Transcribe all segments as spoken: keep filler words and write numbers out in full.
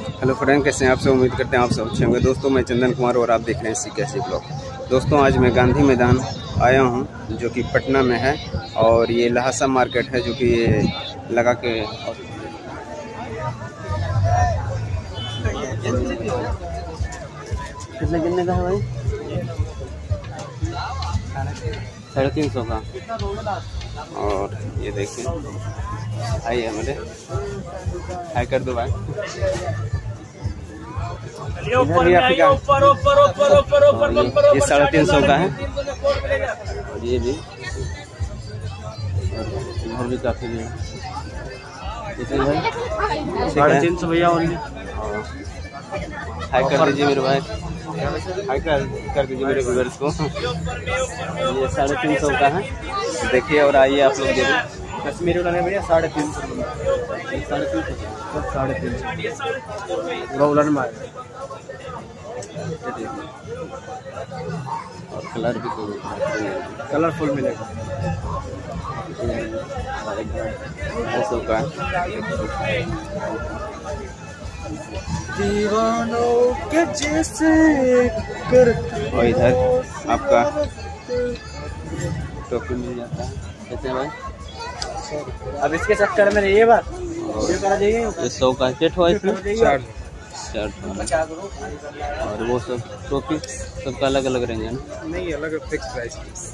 Hello friend, कैसे हैं आप सब? उम्मीद करते हैं आप सब अच्छे होंगे। दोस्तों मैं चंदन कुमार और आप देख रहे हैं सी कैसी ब्लॉग। दोस्तों आज मैं गांधी मैदान आया हूं जो कि पटना में है, और ये लहासा मार्केट है जो कि ये लगा के कितने कितने का है भाई? साढ़े तीन सौ का। और ये देखिए हाई है मेरे, हाई कर दो भाई। ये साढ़े तीन सौ का है, और ये भी और भी काफी भी है। साढ़े तीन सौ भैया ओनली। हाई कर दीजिए मेरे भाई, हाई कर कर दीजिए मेरे व्यूअर्स को। ये साढ़े तीन सौ का है, देखिए। और आइए आप लोग देखिए, कश्मीरी वाला भैया साढ़े तीन सौ साढ़े तीन सौ साढ़े तीन सौ उलन मार। और कलर भी कलरफुल मिलेगा। सौ का दीवानों के जैसे कर। और इधर आपका टोपी मिल जाता है कैसे भाई? अब इसके चक्कर में ये बात ये सौ का सेट हुआ इसमें चार चार। और वो सब टोपी सबका अलग अलग रेंज है ना? नहीं, अलग फिक्स प्राइस।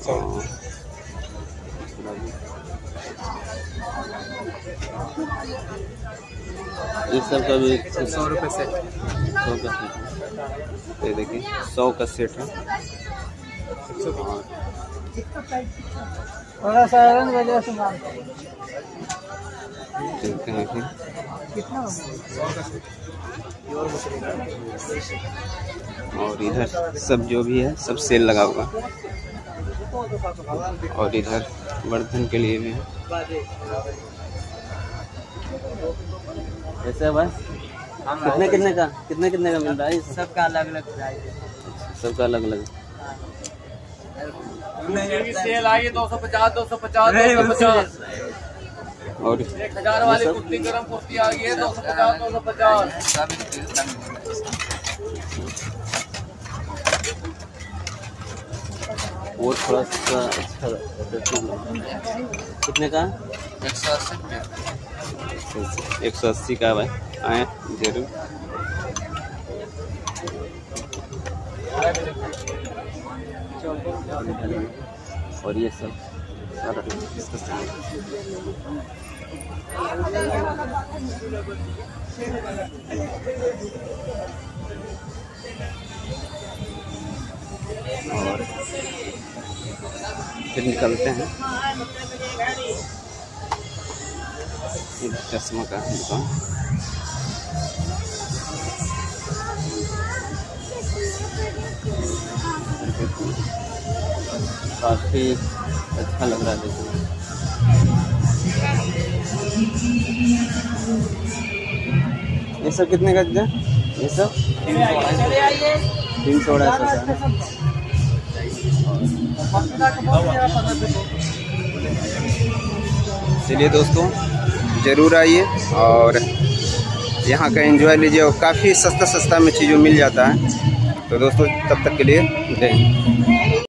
इस सब का भी सौ रुपये सेट, सौ का सेट। ये देखिए सौ का सेट है। और इधर सब जो भी है सब सेल लगा हुआ। और इधर वर्धन के लिए भी है। ऐसा है भाई? कितने कितने का कितने कितने का मिल रहा है? सबका अलग अलग प्राइस है, सबका अलग अलग। सेल आई है दो सौ पचास दो सौ पचास दो सौ पचास। और एक हजार वाली कुर्ती गरम कुर्ती आ गई है दो सौ पचास दो सौ पचास। वो थोड़ा सा अच्छा कितने का? एक सौ अस्सी एक सौ अस्सी का भाई। आए जरूर। और ये सब सारा और फिर निकलते हैं। चश्मा का दुकान, काफी अच्छा लग रहा है देखो। ये सब कितने का दिया? ये सब तीन सौ अढ़ाई सौ। चलिए दोस्तों ज़रूर आइए और यहाँ का एंजॉय लीजिए। और काफ़ी सस्ता सस्ता में चीज़ों मिल जाता है। तो दोस्तों तब तक के लिए जय हिंद।